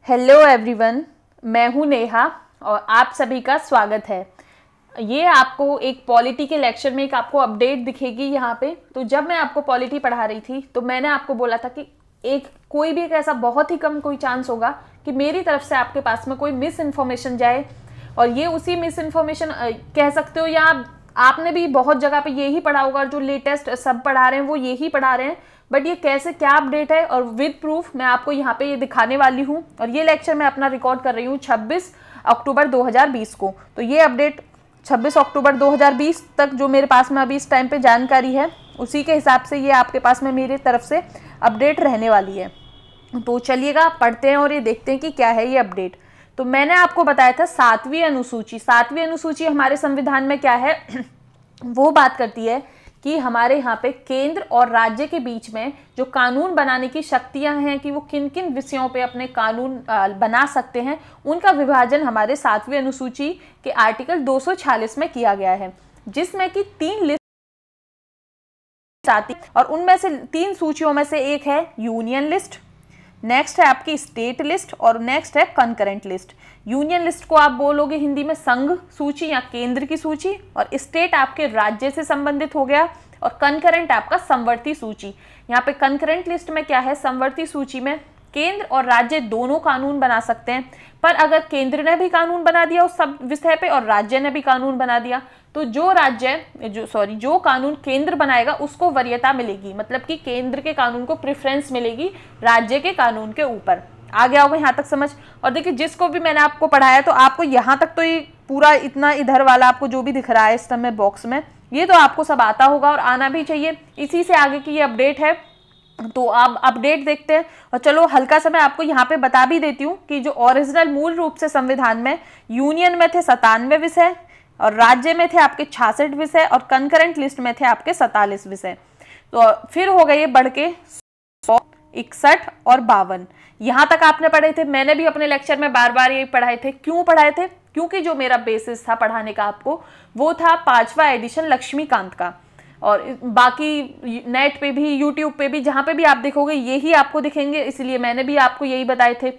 Hello everyone, मैं हूं नेहा और आप सभी का स्वागत है। ये आपको एक पॉलिटी के लेक्चर में एक आपको अपडेट दिखेगी यहाँ पे। तो जब मैं आपको पॉलिटी पढ़ा रही थी तो मैंने आपको बोला था कि कोई भी एक ऐसा बहुत ही कम कोई चांस होगा कि मेरी तरफ से आपके पास में कोई मिस इन्फॉर्मेशन जाए, और ये उसी मिस इन्फॉर्मेशन कह सकते हो, या आपने भी बहुत जगह पे यही पढ़ा होगा, जो लेटेस्ट सब पढ़ा रहे हैं वो यही पढ़ा रहे हैं, बट ये कैसे क्या अपडेट है और विद प्रूफ मैं आपको यहाँ पे ये दिखाने वाली हूँ। और ये लेक्चर मैं अपना रिकॉर्ड कर रही हूँ 26 अक्टूबर 2020 को। तो ये अपडेट 26 अक्टूबर 2020 तक जो मेरे पास में अभी इस टाइम पे जानकारी है, उसी के हिसाब से ये आपके पास में मेरी तरफ से अपडेट रहने वाली है। तो चलिएगा पढ़ते हैं और ये देखते हैं कि क्या है ये अपडेट। तो मैंने आपको बताया था 7वीं अनुसूची। 7वीं अनुसूची हमारे संविधान में क्या है वो बात करती है कि हमारे यहाँ पे केंद्र और राज्य के बीच में जो कानून बनाने की शक्तियां हैं कि वो किन किन विषयों पे अपने कानून बना सकते हैं, उनका विभाजन हमारे 7वीं अनुसूची के आर्टिकल 246 में किया गया है, जिसमें कि 3 लिस्ट आती और उनमें से 3 सूचियों में से एक है यूनियन लिस्ट, नेक्स्ट है आपकी स्टेट लिस्ट और नेक्स्ट है कंकरेंट लिस्ट। यूनियन लिस्ट को आप बोलोगे हिंदी में संघ सूची या केंद्र की सूची, और स्टेट आपके राज्य से संबंधित हो गया, और कंकरेंट आपका समवर्ती सूची। यहाँ पे कंकरेंट लिस्ट में क्या है, समवर्ती सूची में केंद्र और राज्य दोनों कानून बना सकते हैं, पर अगर केंद्र ने भी कानून बना दिया उस सब विषय पे और राज्य ने भी कानून बना दिया तो जो कानून केंद्र बनाएगा उसको वरीयता मिलेगी, मतलब कि केंद्र के कानून को प्रेफरेंस मिलेगी राज्य के कानून के ऊपर। आ गया होगा यहाँ तक समझ। और देखिए जिसको भी मैंने आपको पढ़ाया तो आपको यहाँ तक तो ये पूरा इतना इधर वाला आपको जो भी दिख रहा है इस समय बॉक्स में, ये तो आपको सब आता होगा और आना भी चाहिए। इसी से आगे की ये अपडेट है। तो आप अपडेट देखते हैं और चलो हल्का सा मैं आपको यहाँ पे बता भी देती हूँ कि जो ओरिजिनल मूल रूप से संविधान में यूनियन में थे 97 विषय और राज्य में थे आपके 66 विषय और कंकरेंट लिस्ट में थे आपके 47 विषय। तो फिर हो गए बढ़ के 161 और 52। यहाँ तक आपने पढ़े थे, मैंने भी अपने लेक्चर में बार बार ये पढ़ाए थे। क्यों पढ़ाए थे? क्योंकि जो मेरा बेसिस था पढ़ाने का आपको वो था 5वां एडिशन लक्ष्मीकांत का, और बाकी नेट पे भी यूट्यूब पे भी जहाँ पे भी आप देखोगे यही आपको दिखेंगे, इसलिए मैंने भी आपको यही बताए थे।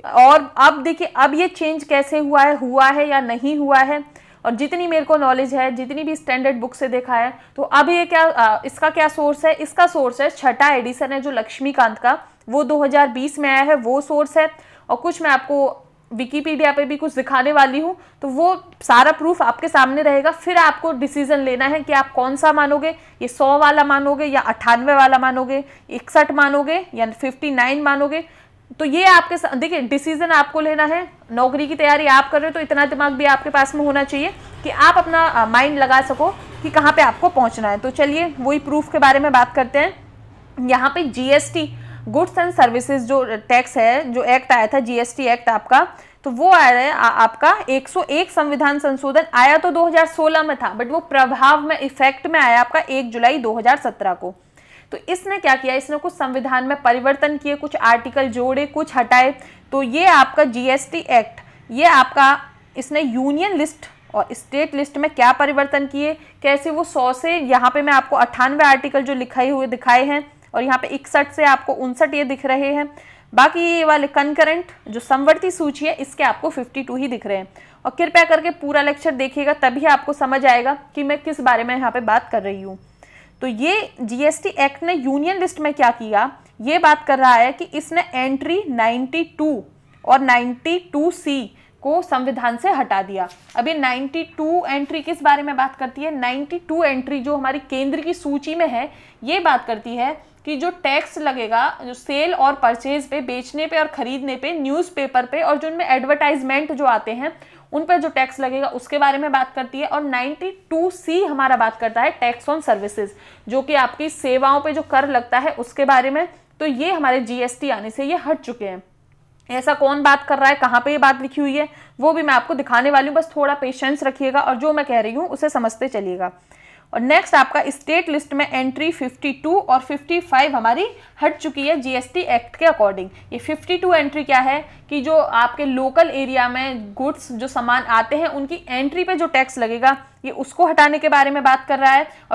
और अब देखिए अब ये चेंज कैसे हुआ है या नहीं हुआ है, और जितनी मेरे को नॉलेज है, जितनी भी स्टैंडर्ड बुक से देखा है, तो अब ये इसका क्या सोर्स है? इसका सोर्स है 6ठा एडिशन है जो लक्ष्मीकांत का, वो 2020 में आया है, वो सोर्स है। और कुछ मैं आपको विकिपीडिया पे भी कुछ दिखाने वाली हूँ, तो वो सारा प्रूफ आपके सामने रहेगा। फिर आपको डिसीजन लेना है कि आप कौन सा मानोगे, ये 100 वाला मानोगे या 98 वाला मानोगे, 61 मानोगे या 59 मानोगे। तो ये आपके देखिए डिसीजन आपको लेना है। नौकरी की तैयारी आप कर रहे हो तो इतना दिमाग भी आपके पास में होना चाहिए कि आप अपना माइंड लगा सको कि कहाँ पे आपको पहुँचना है। तो चलिए वही प्रूफ के बारे में बात करते हैं। यहाँ पे जीएसटी गुड्स एंड सर्विसेज जो टैक्स है, जो एक्ट आया था जीएसटी एक्ट आपका, तो वो आया है आपका 101 संविधान संशोधन आया तो 2016 में था, बट वो प्रभाव में इफेक्ट में आया आपका 1 जुलाई 2017 को। तो इसने क्या किया, इसने कुछ संविधान में परिवर्तन किए, कुछ आर्टिकल जोड़े, कुछ हटाए। तो ये आपका जीएसटी एक्ट, ये आपका इसने यूनियन लिस्ट और स्टेट लिस्ट में क्या परिवर्तन किए, कैसे वो 100 से यहाँ पे मैं आपको 98 आर्टिकल जो लिखाए हुए दिखाए हैं, और यहाँ पे 61 से आपको 59 ये दिख रहे हैं। बाकी ये वाले कंकरेंट जो समवर्ती सूची है इसके आपको 52 ही दिख रहे हैं। और कृपया करके पूरा लेक्चर देखिएगा, तभी आपको समझ आएगा कि मैं किस बारे में यहाँ पे बात कर रही हूँ। तो ये जीएसटी एक्ट ने यूनियन लिस्ट में क्या किया, ये बात कर रहा है कि इसने एंट्री 92 और 92C को संविधान से हटा दिया। अब ये 92 एंट्री किस बारे में बात करती है? 92 एंट्री जो हमारी केंद्र की सूची में है, ये बात करती है कि जो टैक्स लगेगा, जो सेल और परचेज पे, बेचने पे और खरीदने पे, न्यूज़पेपर पे, और जो उनमें एडवर्टाइजमेंट जो आते हैं उन पर जो टैक्स लगेगा उसके बारे में बात करती है। और 92C हमारा बात करता है टैक्स ऑन सर्विसेज, जो कि आपकी सेवाओं पे जो कर लगता है उसके बारे में। तो ये हमारे जीएसटी आने से ये हट चुके हैं। ऐसा कौन बात कर रहा है, कहाँ पे ये बात लिखी हुई है, वो भी मैं आपको दिखाने वाली हूँ। बस थोड़ा पेशेंस रखिएगा और जो मैं कह रही हूँ उसे समझते चलिएगा। और नेक्स्ट आपका स्टेट लिस्ट में एंट्री 52 और 55 हमारी हट चुकी है जीएसटी एक्ट के अकॉर्डिंग। ये 52 एंट्री क्या है कि जो आपके लोकल एरिया में गुड्स जो सामान आते हैं उनकी एंट्री पे जो टैक्स लगेगा, ये उसको हटाने के बारे में बात कर रहा है। और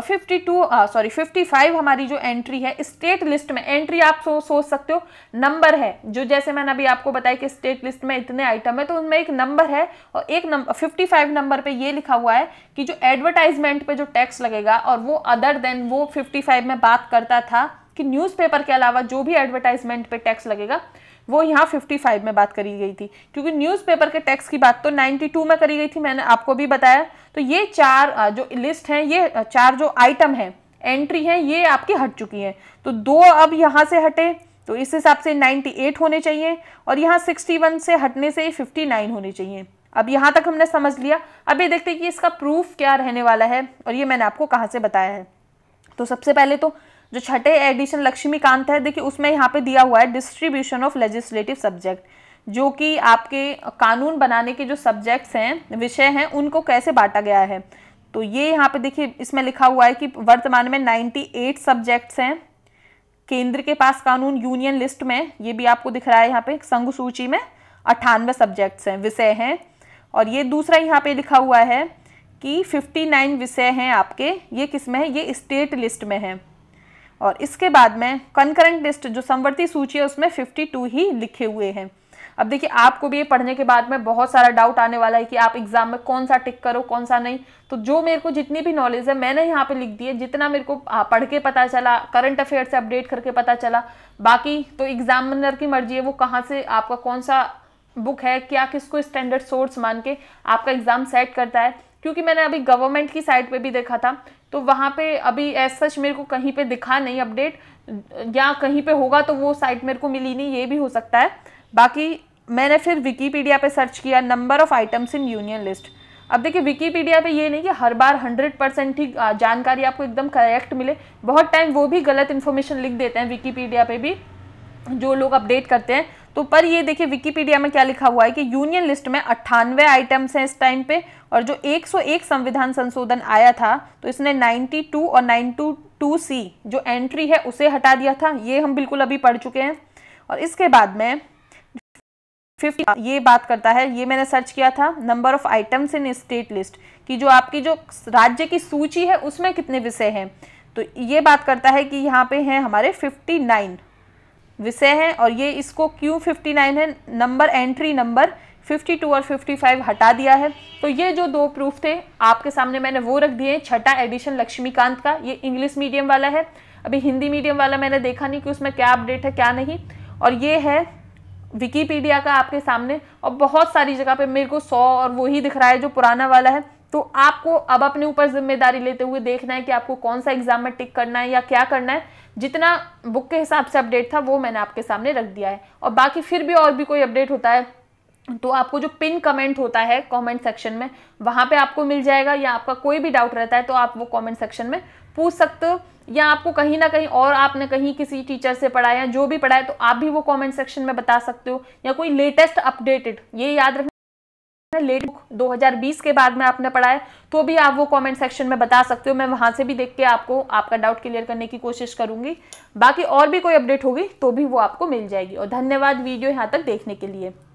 55 हमारी जो एंट्री है स्टेट लिस्ट में, एंट्री आप सोच सकते हो नंबर है, जो जैसे मैंने अभी आपको बताया कि स्टेट लिस्ट में इतने आइटम है तो उनमें एक नंबर है, और एक नंबर 55 नंबर पे ये लिखा हुआ है कि जो एडवर्टाइजमेंट पे जो टैक्स लगेगा, और वो अदर देन वो 55 में बात करता था कि न्यूज़पेपर के अलावा जो भी एडवर्टाइजमेंट पे टैक्स लगेगा वो यहाँ 55 में बात करी गई थी, क्योंकि न्यूज़पेपर के टैक्स की बात तो 92 में करी गई थी, मैंने आपको भी बताया। तो ये 4 जो लिस्ट हैं, ये 4 जो आइटम है एंट्री है, ये आपकी हट चुकी है। तो 2 अब यहाँ से हटे, तो इस हिसाब से 98 होने चाहिए, और यहाँ 61 से हटने से 59 होने चाहिए। अब यहाँ तक हमने समझ लिया। अब ये देखते हैं कि इसका प्रूफ क्या रहने वाला है, और ये मैंने आपको कहाँ से बताया है। तो सबसे पहले तो जो छठे एडिशन लक्ष्मीकांत है, देखिए उसमें यहाँ पे दिया हुआ है डिस्ट्रीब्यूशन ऑफ लेजिस्लेटिव सब्जेक्ट, जो कि आपके कानून बनाने के जो सब्जेक्ट्स हैं, विषय हैं, उनको कैसे बांटा गया है। तो ये यहाँ पे देखिए इसमें लिखा हुआ है कि वर्तमान में 98 सब्जेक्ट्स हैं केंद्र के पास कानून यूनियन लिस्ट में, ये भी आपको दिख रहा है यहाँ पे संघ सूची में 98 सब्जेक्ट्स हैं, विषय हैं। और ये दूसरा यहाँ पे लिखा हुआ है कि 59 विषय हैं आपके, ये किस में है, ये स्टेट लिस्ट में है। और इसके बाद में कंकरेंट लिस्ट जो समवर्ती सूची है उसमें 52 ही लिखे हुए हैं। अब देखिए आपको भी ये पढ़ने के बाद में बहुत सारा डाउट आने वाला है कि आप एग्जाम में कौन सा टिक करो कौन सा नहीं। तो जो मेरे को जितनी भी नॉलेज है मैंने यहाँ पे लिख दी है, जितना मेरे को पढ़ के पता चला, करंट अफेयर से अपडेट करके पता चला। बाकी तो एग्जामिनर की मर्जी है वो कहाँ से आपका कौन सा बुक है, क्या किसको स्टैंडर्ड सोर्स मान के आपका एग्जाम सेट करता है। क्योंकि मैंने अभी गवर्नमेंट की साइट पे भी देखा था, तो वहाँ पे अभी एज सच मेरे को कहीं पे दिखा नहीं अपडेट, या कहीं पे होगा तो वो साइट मेरे को मिली नहीं, ये भी हो सकता है। बाकी मैंने फिर विकीपीडिया पे सर्च किया number of items in union list. अब देखिए विकीपीडिया पे ये नहीं कि हर बार 100% ही जानकारी आपको एकदम करेक्ट मिले, बहुत टाइम वो भी गलत इन्फॉर्मेशन लिख देते हैं विकीपीडिया पे भी जो लोग अपडेट करते हैं। तो पर ये देखिए विकीपीडिया में क्या लिखा हुआ है कि यूनियन लिस्ट में 98 आइटम्स हैं इस टाइम पे, और जो 101 संविधान संशोधन आया था तो इसने 92 और 92C जो एंट्री है उसे हटा दिया था, ये हम बिल्कुल अभी पढ़ चुके हैं। और इसके बाद में 50 ये बात करता है, ये मैंने सर्च किया था number of items in state list कि जो आपकी जो राज्य की सूची है उसमें कितने विषय हैं। तो ये बात करता है कि यहाँ पे हैं हमारे 59 विषय हैं, और ये इसको क्यों 59 है, नंबर एंट्री नंबर 52 और 55 हटा दिया है। तो ये जो 2 प्रूफ थे आपके सामने मैंने वो रख दिए। छठा एडिशन लक्ष्मीकांत का, ये इंग्लिश मीडियम वाला है, अभी हिंदी मीडियम वाला मैंने देखा नहीं कि उसमें क्या अपडेट है क्या नहीं। और ये है विकीपीडिया का आपके सामने, और बहुत सारी जगह पे मेरे को 100 और वही दिख रहा है जो पुराना वाला है। तो आपको अब अपने ऊपर जिम्मेदारी लेते हुए देखना है कि आपको कौन सा एग्जाम में टिक करना है या क्या करना है। जितना बुक के हिसाब से अपडेट था वो मैंने आपके सामने रख दिया है। और बाकी फिर भी और भी कोई अपडेट होता है तो आपको जो पिन कमेंट होता है कमेंट सेक्शन में, वहां पे आपको मिल जाएगा, या आपका कोई भी डाउट रहता है तो आप वो कमेंट सेक्शन में पूछ सकते हो, या आपको कहीं ना कहीं और आपने कहीं किसी टीचर से पढ़ा है जो भी पढ़ा है तो आप भी वो कमेंट सेक्शन में बता सकते हो, या कोई लेटेस्ट अपडेटेड, ये याद रखना लेट 2020 के बाद में आपने पढ़ा है तो भी आप वो कमेंट सेक्शन में बता सकते हो। मैं वहां से भी देख के आपको आपका डाउट क्लियर करने की कोशिश करूंगी। बाकी और भी कोई अपडेट होगी तो भी वो आपको मिल जाएगी। और धन्यवाद वीडियो यहाँ तक देखने के लिए।